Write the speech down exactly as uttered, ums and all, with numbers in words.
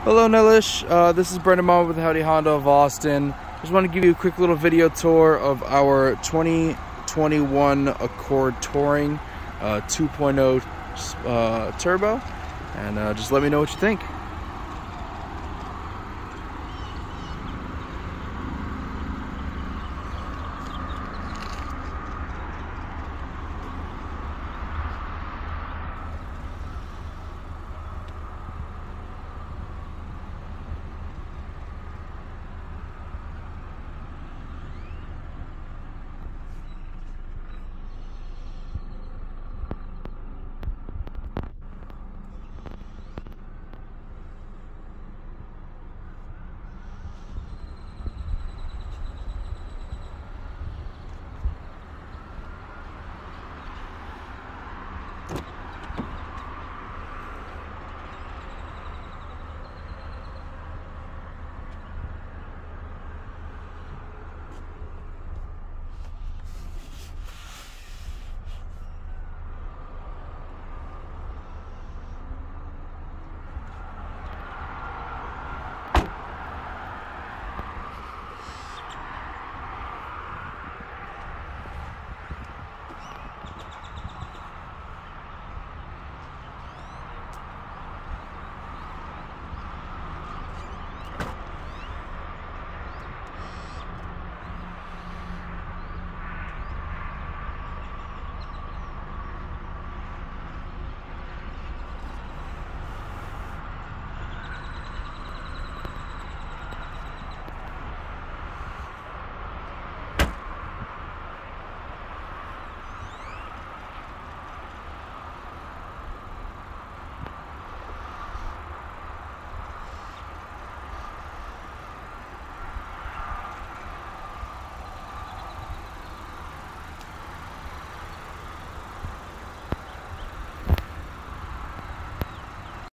Hello Nelish, uh, this is Brendan Monbleau with Howdy Honda of Austin. Just want to give you a quick little video tour of our twenty twenty-one Accord Touring uh, two point oh uh, turbo, and uh, just let me know what you think.